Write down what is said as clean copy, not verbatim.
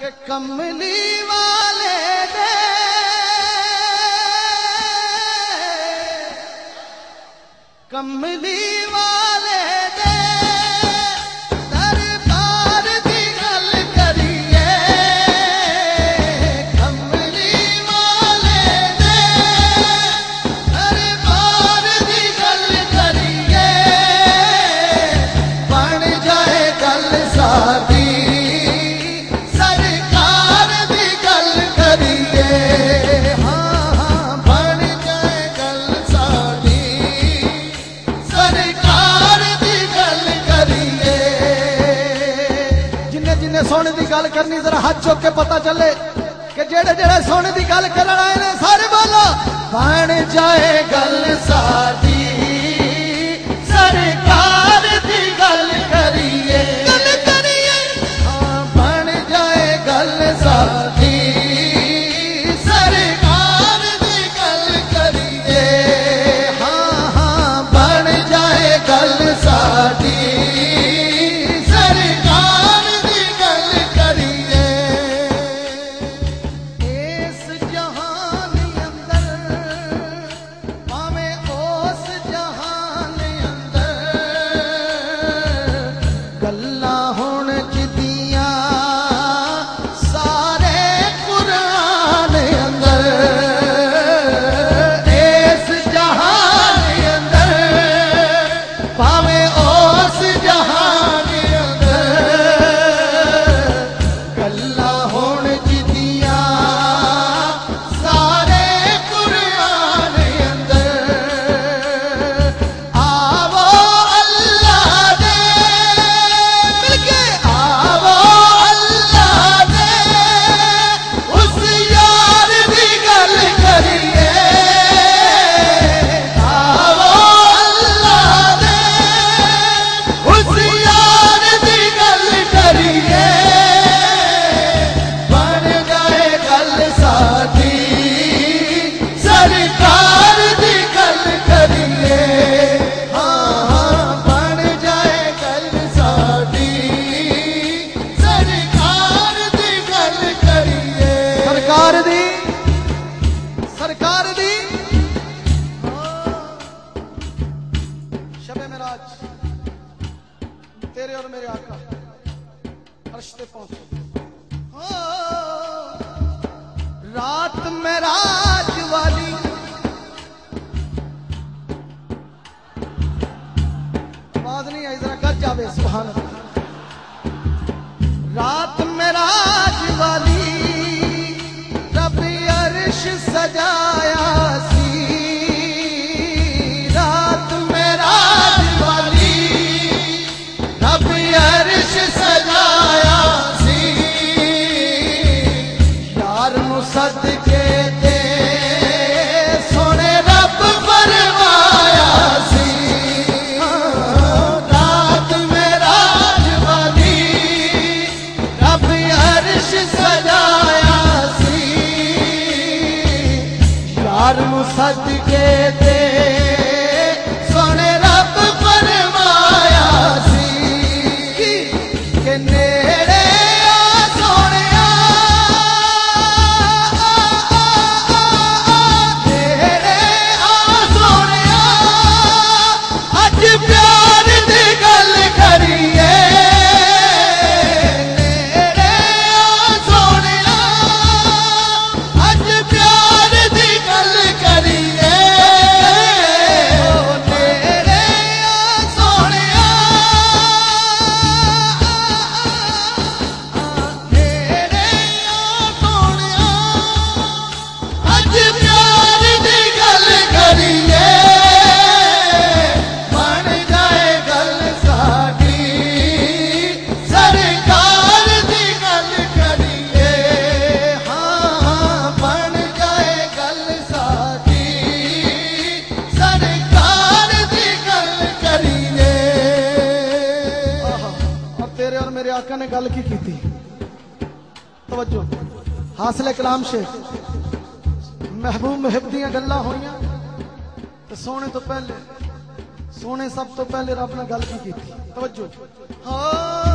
कमली वाले दे कमली वाले दे दरबार दी गल करिए कमली वाले दे दरबार दी गल करिए बन जाए गल सादी सोने की गल करनी जरा हाथ चुक के पता चले कि जेड़े जेड़े सोने की गल करन आए ने सारे बोलो बन जाए गल सादी सरकार की गल करिए हाँ बन जाए गल सादी सरकार की गल करिए हाँ हाँ बन जाए गल सादी सरकार दी शबे मेराज तेरे और मेरे आका अर्श पे पहुंचे रात मेराज वाली आवाज नहीं आई जरा गज जावे सुभान अल्लाह रात मेराज वाली सजाया सी रात मेराज वाली रब अर्श सजाया सी यार नू सदके दे सोने रब फरमाया सी रात मेराज वाली रब अर्श सजाया सदके दे सोने रब फरमाया सी कि नेड़े आ सोनिया नेड़े आ सोनिया अज प्यार दी गल करिए नेड़े आ सोनिया अज प्यार दी गल करिए तेरे सोनिया तेरे सोनिया अज प्यार दी गल करिए बन जाए गल साडी सरकार दी गल करिए हाँ हाँ बन जाए गल साडी सरकार दी गल करिए और तेरे और मेरे आका ने गल की थी तवज्जो हासिल कलाम शेख महबूब महब दियां गल्लां होईयां ते सोने तो पहले सोने सब तो पहले रब ने गल की थी तवज्जो हाँ